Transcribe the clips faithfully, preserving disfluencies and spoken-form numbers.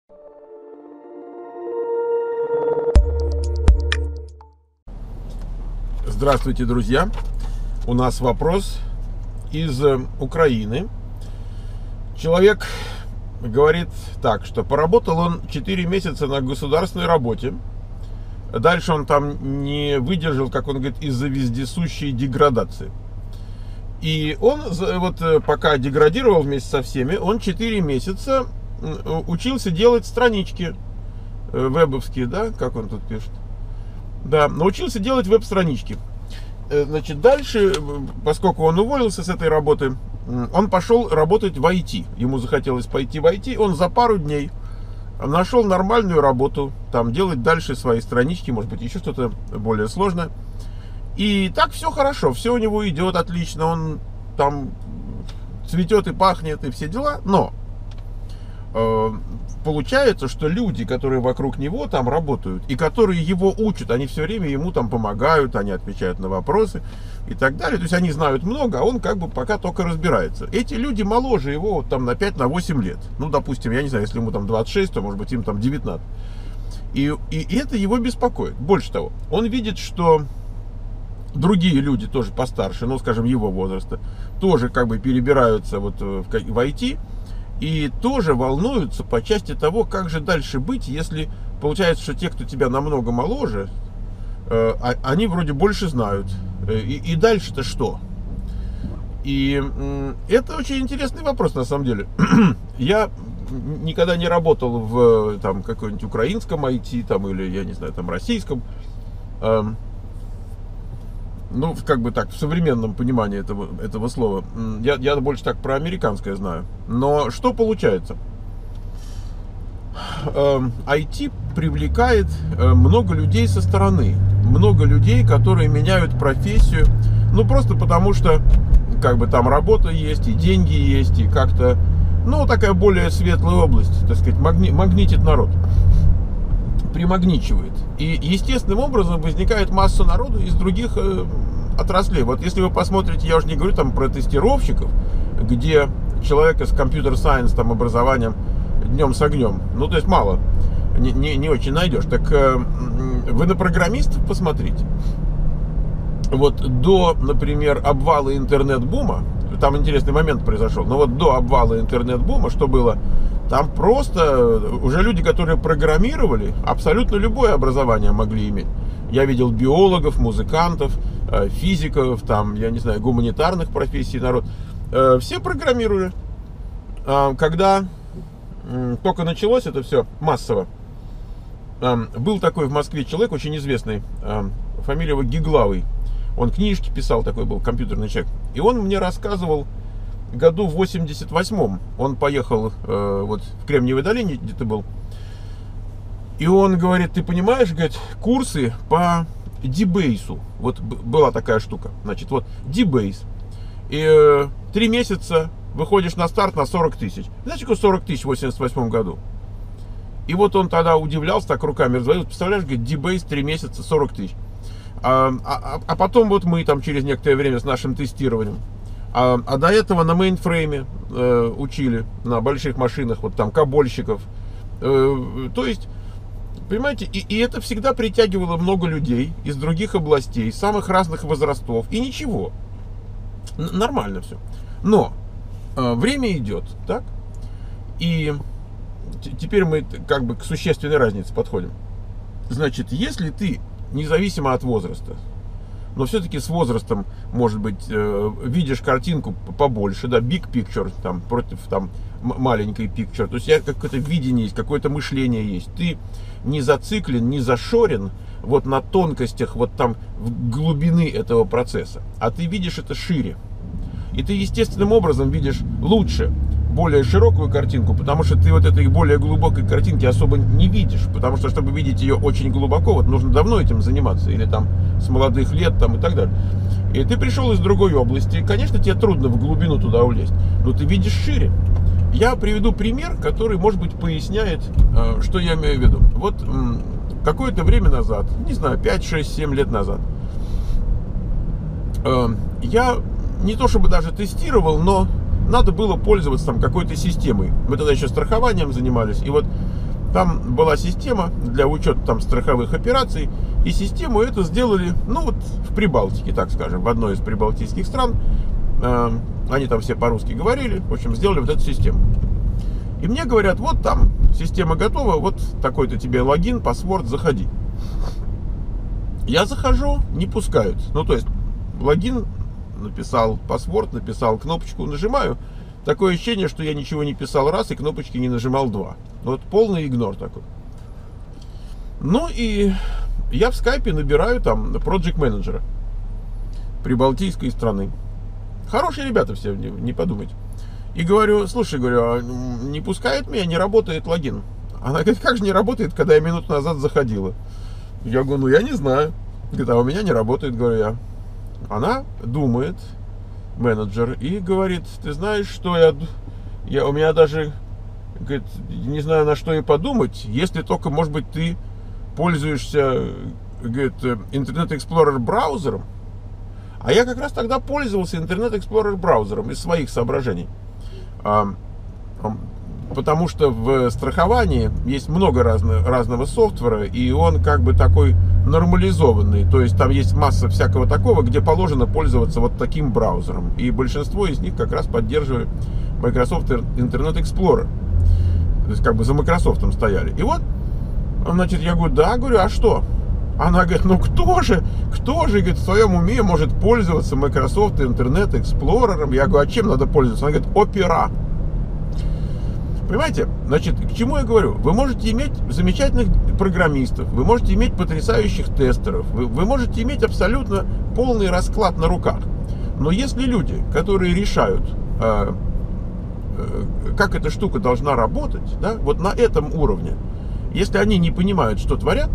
Здравствуйте, друзья! У нас вопрос из Украины. Человек говорит так, что поработал он четыре месяца на государственной работе. Дальше он там не выдержал, как он говорит, из-за вездесущей деградации. И он, вот пока деградировал вместе со всеми, он четыре месяца учился делать странички вебовские, да, как он тут пишет. Да, научился делать веб-странички. Значит, дальше, поскольку он уволился с этой работы, он пошел работать в ай ти. Ему захотелось пойти в ай ти. Он за пару дней нашел нормальную работу, там делать дальше свои странички, может быть, еще что-то более сложное. И так все хорошо, все у него идет отлично, он там цветет и пахнет, и все дела. Но э, получается, что люди, которые вокруг него там работают, и которые его учат, они все время ему там помогают, они отвечают на вопросы и так далее. То есть они знают много, а он как бы пока только разбирается. Эти люди моложе его вот, там на пять-восемь лет. Ну, допустим, я не знаю, если ему там двадцать шесть, то может быть им там девятнадцать. И, и это его беспокоит. Больше того, он видит, что другие люди тоже постарше, ну, скажем, его возраста, тоже как бы перебираются вот в, в ай ти и тоже волнуются по части того, как же дальше быть, если получается, что те, кто тебя намного моложе, э, они вроде больше знают. И, и дальше-то что? И э, это очень интересный вопрос, на самом деле. Я никогда не работал в там каком-нибудь украинском ай ти, там, или, я не знаю, там, российском. Э, Ну, как бы так, в современном понимании этого, этого слова. Я, я больше так про американское знаю. Но что получается? ай ти привлекает много людей со стороны. Много людей, которые меняют профессию. Ну, просто потому что, как бы, там работа есть, и деньги есть, и как-то, ну, такая более светлая область, так сказать, магни, магнитит народ. Примагничивает. И естественным образом возникает масса народу из других э, отраслей. Вот если вы посмотрите, я уже не говорю там про тестировщиков, где человека с компьютер-сайенс там образованием днем с огнем, ну то есть мало, не, не, не очень найдешь. Так э, вы на программистов посмотрите. Вот до, например, обвала интернет-бума, там интересный момент произошел, но вот до обвала интернет-бума что было? Там просто уже люди, которые программировали, абсолютно любое образование могли иметь. Я видел биологов, музыкантов, физиков, там, я не знаю, гуманитарных профессий народ. Все программировали. Когда только началось это все массово, был такой в Москве человек, очень известный, фамилия его Гиглавый. Он книжки писал, такой был компьютерный человек. И он мне рассказывал, году в восемьдесят восьмом он поехал э, вот в Кремниевой долине, где ты был. И он говорит, ты понимаешь, говорит, курсы по дебейсу. Вот была такая штука. Значит, вот дебейс. И э, три месяца выходишь на старт на сорок тысяч. Знаете, какое сорок тысяч в восемьдесят восьмом году? И вот он тогда удивлялся, так руками разводил. Представляешь, говорит, дебейс три месяца сорок тысяч. А, а, а потом вот мы там через некоторое время с нашим тестированием. А, а до этого на мейнфрейме э, учили, на больших машинах, вот там кабольщиков. Э, то есть, понимаете, и, и это всегда притягивало много людей из других областей, самых разных возрастов. И ничего. Н- нормально все. Но э, время идет, так? И т- теперь мы как бы к существенной разнице подходим. Значит, если ты, независимо от возраста, но все-таки с возрастом, может быть, э, видишь картинку побольше, да, big picture, там, против, там, маленькой picture, то есть какое-то видение есть, какое-то мышление есть, ты не зациклен, не зашорен вот на тонкостях, вот там, в глубины этого процесса, а ты видишь это шире, и ты естественным образом видишь лучше, более широкую картинку, потому что ты вот этой более глубокой картинки особо не видишь, потому что, чтобы видеть ее очень глубоко, вот нужно давно этим заниматься, или там с молодых лет, там и так далее. И ты пришел из другой области, и, конечно, тебе трудно в глубину туда улезть, но ты видишь шире. Я приведу пример, который, может быть, поясняет, что я имею в виду. Вот какое-то время назад, не знаю, пять, шесть, семь лет назад, я не то чтобы даже тестировал, но надо было пользоваться там какой-то системой. Мы тогда еще страхованием занимались. И вот Там была система для учета там страховых операций, и систему эту сделали, ну вот в Прибалтике, так скажем, в одной из прибалтийских стран. Они там все по-русски говорили, в общем, сделали вот эту систему. И мне говорят, вот там система готова, вот такой-то тебе логин, паспорт, заходи. Я захожу, не пускают. Ну, то есть, логин написал, паспорт написал, кнопочку нажимаю. Такое ощущение, что я ничего не писал раз и кнопочки не нажимал два. Вот полный игнор такой. Ну и я в скайпе набираю там project менеджера прибалтийской страны. Хорошие ребята все, не, не подумайте. И говорю, слушай, говорю, а не пускает меня, не работает логин. Она говорит, как же не работает, когда я минуту назад заходила? Я говорю, ну я не знаю. Говорит, а у меня не работает, говорю я. Она думает, менеджер, и говорит, ты знаешь, что я, я у меня даже, говорит, не знаю, на что и подумать, если только, может быть, ты пользуешься, говорит, Internet Explorer браузером. А я как раз тогда пользовался Internet Explorer браузером из своих соображений. Потому что в страховании есть много разно, разного софтвера, и он как бы такой нормализованный. То есть там есть масса всякого такого, где положено пользоваться вот таким браузером. И большинство из них как раз поддерживали Microsoft Internet Explorer. То есть как бы за Microsoft стояли. И вот, значит, я говорю, да, говорю, а что? Она говорит, ну кто же, кто же, говорит, в своем уме может пользоваться Microsoft Internet Explorer? Я говорю, а чем надо пользоваться? Она говорит, Opera. Понимаете, значит, к чему я говорю? Вы можете иметь замечательных программистов, вы можете иметь потрясающих тестеров, вы, вы можете иметь абсолютно полный расклад на руках. Но если люди, которые решают, э, э, как эта штука должна работать, да, вот на этом уровне, если они не понимают, что творят,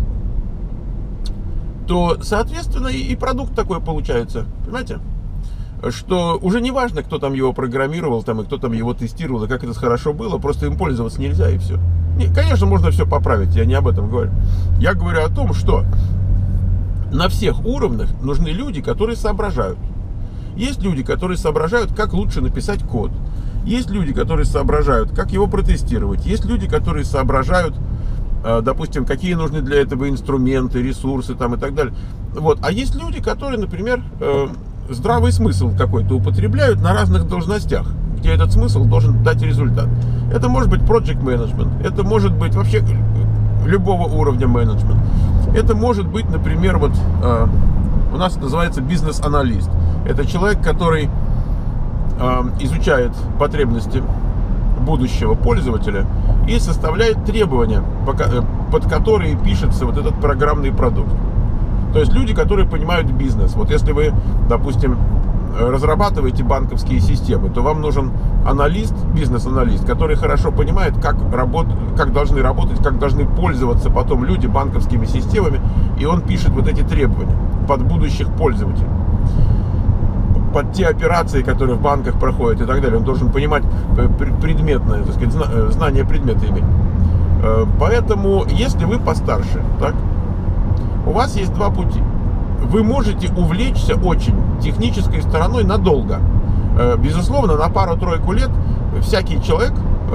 то, соответственно, и продукт такой получается, понимаете? Что уже не важно, кто там его программировал, там, и кто там его тестировал, и как это хорошо было, просто им пользоваться нельзя, и все. Не, конечно, можно все поправить, я не об этом говорю. Я говорю о том, что на всех уровнях нужны люди, которые соображают. Есть люди, которые соображают, как лучше написать код. Есть люди, которые соображают, как его протестировать. Есть люди, которые соображают, допустим, какие нужны для этого инструменты, ресурсы там, и так далее. Вот. А есть люди, которые, например, здравый смысл какой-то употребляют на разных должностях, где этот смысл должен дать результат. Это может быть project management, это может быть вообще любого уровня менеджмент. Это может быть, например, вот э, у нас называется бизнес-аналист. Это человек, который э, изучает потребности будущего пользователя и составляет требования, под которые пишется вот этот программный продукт. То есть люди, которые понимают бизнес. Вот если вы, допустим, разрабатываете банковские системы, то вам нужен аналист, бизнес-аналист, который хорошо понимает, как, работ... как должны работать, как должны пользоваться потом люди банковскими системами, и он пишет вот эти требования под будущих пользователей, под те операции, которые в банках проходят и так далее. Он должен понимать предметное, так сказать, знание предмета иметь. Поэтому, если вы постарше, так, у вас есть два пути. Вы можете увлечься очень технической стороной надолго. Безусловно, на пару-тройку лет всякий человек,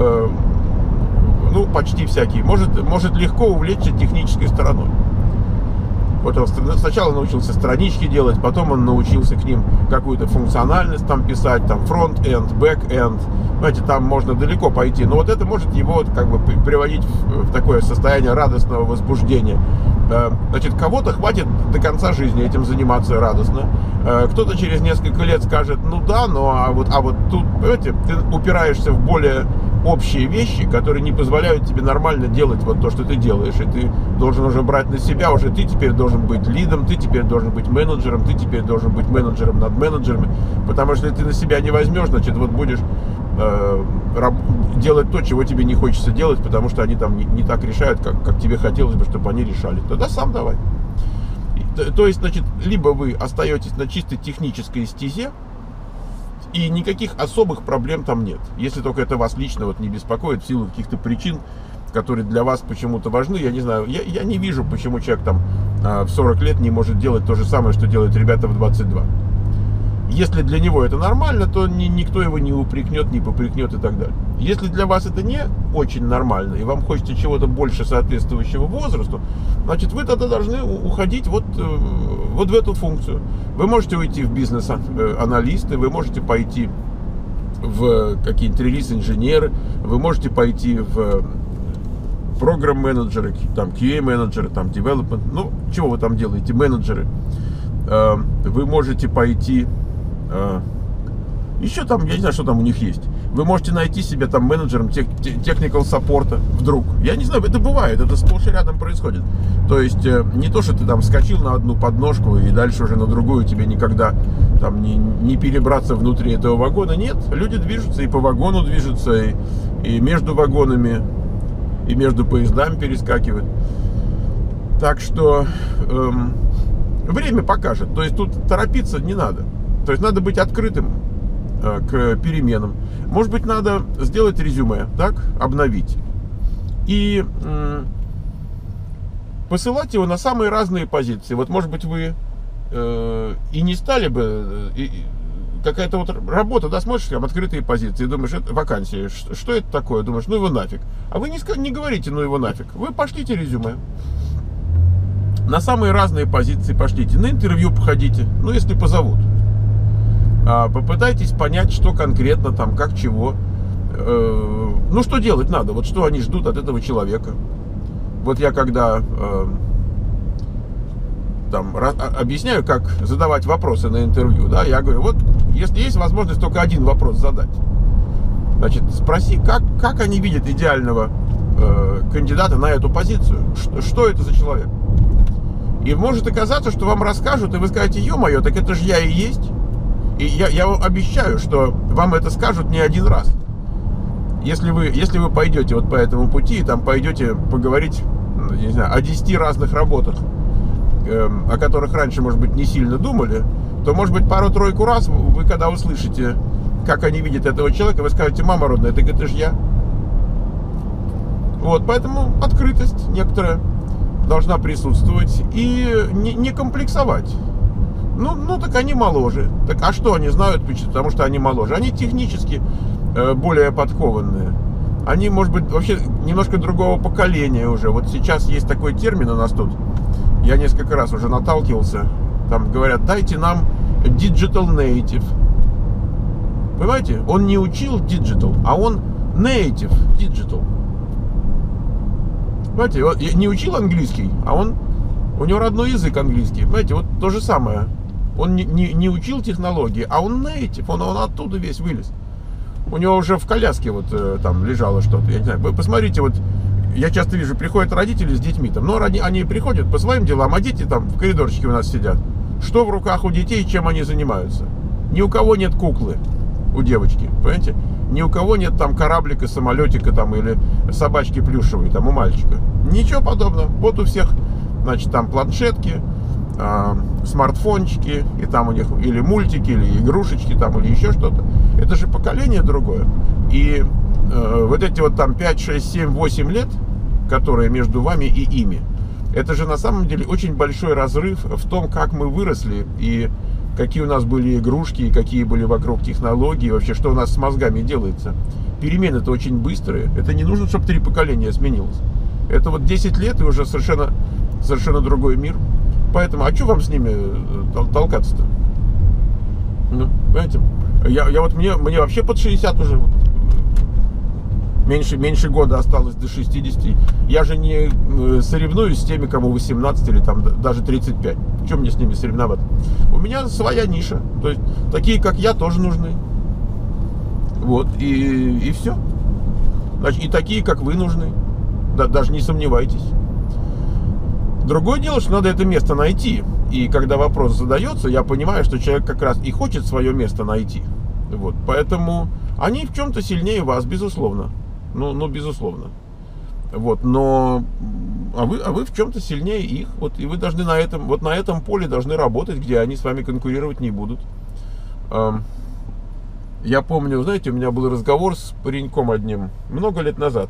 ну, почти всякий, может, может легко увлечься технической стороной. Вот он сначала научился странички делать, потом он научился к ним какую-то функциональность там писать, там фронт-энд, бэк-энд. Знаете, там можно далеко пойти. Но вот это может его как бы приводить в такое состояние радостного возбуждения. Значит, кого-то хватит до конца жизни этим заниматься радостно. Кто-то через несколько лет скажет, ну да, ну а вот, а вот тут, понимаете, ты упираешься в более общие вещи, которые не позволяют тебе нормально делать вот то, что ты делаешь. И ты должен уже брать на себя, уже ты теперь должен быть лидом, ты теперь должен быть менеджером, ты теперь должен быть менеджером над менеджерами. Потому что если ты на себя не возьмешь, значит, вот будешь э, делать то, чего тебе не хочется делать, потому что они там не, не так решают, как, как тебе хотелось бы, чтобы они решали. Тогда сам давай. То, то есть, значит, либо вы остаетесь на чистой технической стезе, и никаких особых проблем там нет. Если только это вас лично вот не беспокоит в силу каких-то причин, которые для вас почему-то важны. Я не знаю, я, я не вижу, почему человек там в сорок лет не может делать то же самое, что делают ребята в двадцать два. Если для него это нормально, то ни, никто его не упрекнет, не попрекнет и так далее. Если для вас это не очень нормально, и вам хочется чего-то больше соответствующего возрасту, значит, вы тогда должны уходить вот, вот в эту функцию. Вы можете уйти в бизнес-аналисты, вы можете пойти в какие-нибудь релиз-инженеры, вы можете пойти в программ-менеджеры, там, кью эй-менеджеры, там, development, ну, чего вы там делаете, менеджеры. Вы можете пойти, еще там, я не знаю, что там у них есть. Вы можете найти себе там менеджером technical саппорта вдруг. Я не знаю, это бывает, это сплошь и рядом происходит. То есть не то, что ты там вскочил на одну подножку и дальше уже на другую тебе никогда там не, не перебраться внутри этого вагона. Нет, люди движутся и по вагону движутся, и, и между вагонами, и между поездами перескакивают. Так что эм, время покажет. То есть тут торопиться не надо. То есть надо быть открытым э, к переменам. Может быть, надо сделать резюме, так, обновить. И э, посылать его на самые разные позиции. Вот, может быть, вы э, и не стали бы... И, какая-то вот работа, да, смотришь, там, открытые позиции, думаешь, это вакансия, что, что это такое? Думаешь, ну его нафиг. А вы не, не говорите, ну его нафиг. Вы пошлите резюме. На самые разные позиции пошлите. На интервью походите, ну если позовут. А, попытайтесь понять, что конкретно там, как, чего. Э, ну что делать надо, вот что они ждут от этого человека. Вот я когда... Э, там, объясняю, как задавать вопросы на интервью, да, я говорю, вот, если есть возможность только один вопрос задать, значит, спроси, как, как они видят идеального э, кандидата на эту позицию, что, что это за человек. И может оказаться, что вам расскажут, и вы скажете, ё-моё, так это же я и есть. И я, я вам обещаю, что вам это скажут не один раз. Если вы, если вы пойдете вот по этому пути, и там пойдете поговорить, не знаю, о десяти разных работах, о которых раньше, может быть, не сильно думали, то, может быть, пару-тройку раз вы, когда услышите, как они видят этого человека, вы скажете, мама родная, так это же я. Вот, поэтому открытость некоторая должна присутствовать и не, не комплексовать. Ну, ну, так они моложе. Так, а что они знают, потому что они моложе? Они технически э, более подкованные. Они, может быть, вообще немножко другого поколения уже. Вот сейчас есть такой термин у нас тут. Я несколько раз уже наталкивался. Там говорят, дайте нам digital native. Понимаете? Он не учил digital, а он native digital. Понимаете? Он не учил английский, а он... У него родной язык английский. Понимаете? Вот то же самое. Он не, не, не учил технологии, а он native. Он, он оттуда весь вылез. У него уже в коляске вот там лежало что-то. Я не знаю. Вы посмотрите, вот... Я часто вижу, приходят родители с детьми, там, но они, они приходят по своим делам, а дети там в коридорчике у нас сидят. Что в руках у детей, чем они занимаются? Ни у кого нет куклы у девочки, понимаете? Ни у кого нет там кораблика, самолетика там, или собачки плюшевой там у мальчика. Ничего подобного. Вот у всех, значит, там планшетки, э, смартфончики, и там у них или мультики, или игрушечки там, или еще что-то. Это же поколение другое. И э, вот эти вот там пять, шесть, семь, восемь лет, которые между вами и ими, это же на самом деле очень большой разрыв в том, как мы выросли, и какие у нас были игрушки, и какие были вокруг технологии, вообще, что у нас с мозгами делается. Перемены-то очень быстрые. Это не нужно, чтобы три поколения сменилось. Это вот десять лет, и уже совершенно, совершенно другой мир. Поэтому, а что вам с ними тол- толкаться-то? Ну, понимаете, я, я вот, мне, мне вообще под шестьдесят уже. Меньше, меньше года осталось до шестидесяти. Я же не соревнуюсь с теми, кому восемнадцать или там даже тридцать пять. В чем мне с ними соревноваться? У меня своя ниша. То есть такие, как я, тоже нужны. Вот, и, и все. Значит, и такие, как вы, нужны. Да, даже не сомневайтесь. Другое дело, что надо это место найти. И когда вопрос задается, я понимаю, что человек как раз и хочет свое место найти. Вот, поэтому они в чем-то сильнее вас, безусловно. Ну, ну, безусловно. Вот, но а вы, а вы в чем-то сильнее их. Вот, и вы должны на этом, вот на этом поле должны работать, где они с вами конкурировать не будут. Я помню, знаете, у меня был разговор с пареньком одним много лет назад.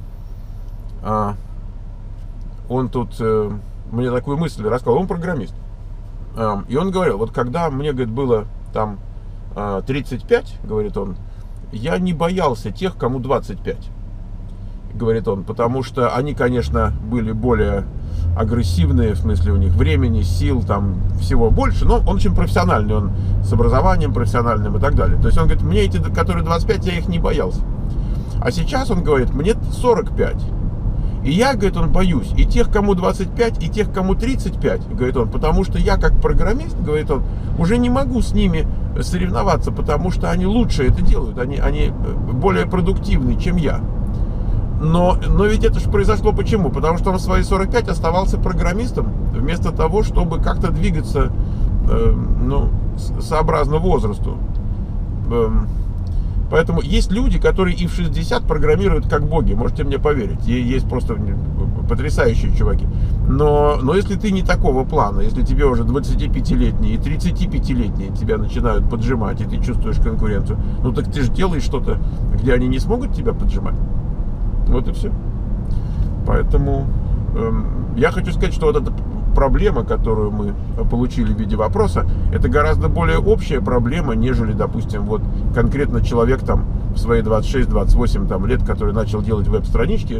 Он тут мне такую мысль рассказал. Он программист. И он говорил, вот когда мне, говорит, было там тридцать пять, говорит он, я не боялся тех, кому двадцать пять, говорит он, потому что они, конечно, были более агрессивные, в смысле у них времени, сил, там всего больше, но он очень профессиональный, он с образованием профессиональным и так далее. То есть он говорит, мне эти, которые двадцать пять, я их не боялся. А сейчас он говорит, мне сорок пять. И я, говорит, он боюсь и тех, кому двадцать пять, и тех, кому тридцать пять, говорит он, потому что я как программист, говорит он, уже не могу с ними соревноваться, потому что они лучше это делают, они, они более продуктивны, чем я. Но, но ведь это же произошло почему? Потому что он в свои сорок пять оставался программистом, вместо того, чтобы как-то двигаться э, ну, сообразно возрасту. Э, поэтому есть люди, которые и в шестьдесят программируют как боги, можете мне поверить. Есть просто потрясающие чуваки. Но, но если ты не такого плана, если тебе уже двадцатипятилетние и тридцатипятилетние тебя начинают поджимать, и ты чувствуешь конкуренцию, ну так ты же делаешь что-то, где они не смогут тебя поджимать. Вот и все. Поэтому эм, я хочу сказать, что вот эта проблема, которую мы получили в виде вопроса, это гораздо более общая проблема, нежели, допустим, вот конкретно человек там в свои двадцать шесть двадцать восемь там, лет, который начал делать веб-странички,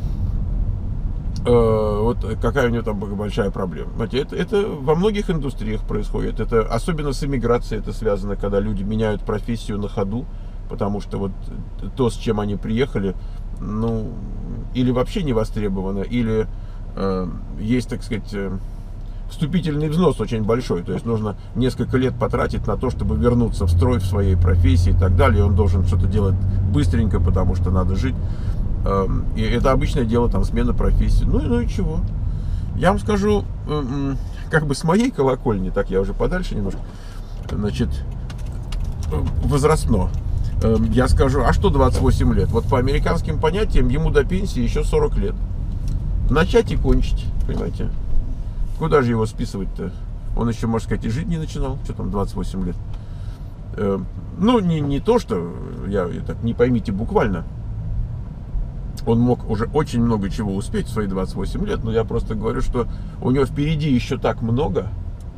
э, вот какая у него там большая проблема. Знаете, это, это во многих индустриях происходит. Это особенно с эмиграцией это связано, когда люди меняют профессию на ходу, потому что вот то, с чем они приехали, ну, или вообще не востребовано, или э, есть, так сказать, э, вступительный взнос очень большой, то есть нужно несколько лет потратить на то, чтобы вернуться в строй в своей профессии и так далее, и он должен что-то делать быстренько, потому что надо жить, э, и это обычное дело, там, смена профессии, ну, ну и чего. Я вам скажу, э, э, как бы с моей колокольни, так я уже подальше немножко, значит, возрастно. Я скажу, а что двадцать восемь лет? Вот по американским понятиям ему до пенсии еще сорок лет. Начать и кончить, понимаете? Куда же его списывать-то? Он еще, можно сказать, и жить не начинал. Что там двадцать восемь лет? Ну, не, не то, что, я, я так не поймите буквально. Он мог уже очень много чего успеть в свои двадцать восемь лет, но я просто говорю, что у него впереди еще так много,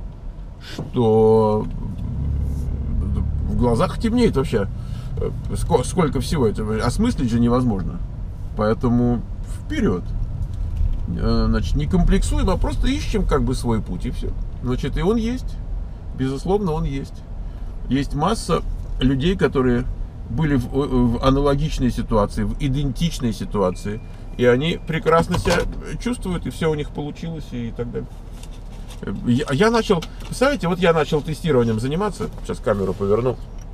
что в глазах темнеет вообще. Сколько всего этого, осмыслить же невозможно. Поэтому вперед. Значит, не комплексуем, а просто ищем как бы свой путь, и все. Значит, и он есть. Безусловно, он есть. Есть масса людей, которые были в, в аналогичной ситуации, в идентичной ситуации, и они прекрасно себя чувствуют, и все у них получилось, и так далее. Я, я начал, представляете, вот я начал тестированием заниматься. Сейчас камеру поверну.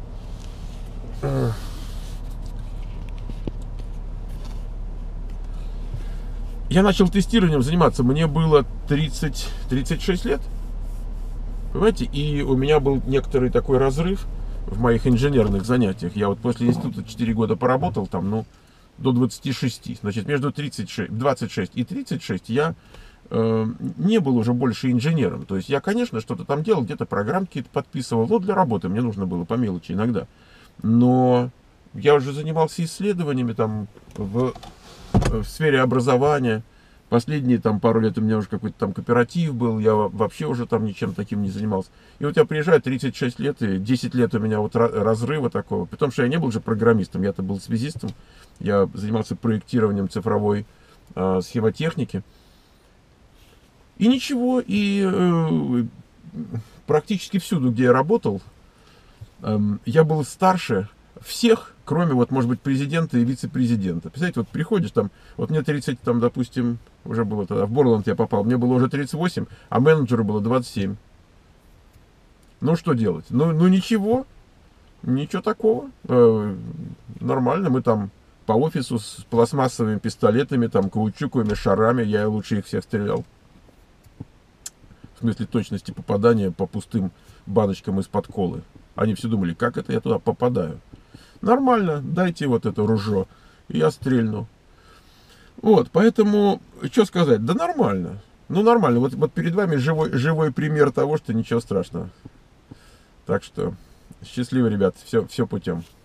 Я начал тестированием заниматься, мне было тридцать тридцать шесть лет, понимаете, и у меня был некоторый такой разрыв в моих инженерных занятиях. Я вот после института четыре года поработал там, ну, до двадцати шести, значит, между тридцать шесть, двадцать шесть и тридцать шесть я э, не был уже больше инженером. То есть я, конечно, что-то там делал, где-то программки подписывал, но для работы мне нужно было по мелочи иногда. Но я уже занимался исследованиями там в, в сфере образования. Последние там пару лет у меня уже какой-то там кооператив был, я вообще уже там ничем таким не занимался. И вот я приезжаю, тридцать шесть лет, и десять лет у меня вот разрыва такого. При том, что я не был же программистом, я-то был связистом. Я занимался проектированием цифровой э, схемотехники. И ничего, и э, практически всюду, где я работал, э, я был старше всех, кроме, вот, может быть, президента и вице-президента. Представляете, вот приходишь там, вот мне тридцать, там, допустим, уже было тогда, в Борланд я попал, мне было уже тридцать восемь, а менеджеру было двадцать семь. Ну, что делать? Ну, ну ничего, ничего такого. Э, нормально, мы там по офису с пластмассовыми пистолетами, там, каучуковыми шарами, я лучше их всех стрелял. В смысле точности попадания по пустым баночкам из-под колы. Они все думали, как это я туда попадаю. Нормально, дайте вот это ружье, и я стрельну. Вот, поэтому, что сказать, да нормально. Ну, нормально, вот, вот перед вами живой, живой пример того, что ничего страшного. Так что, счастливо, ребят, все, все путем.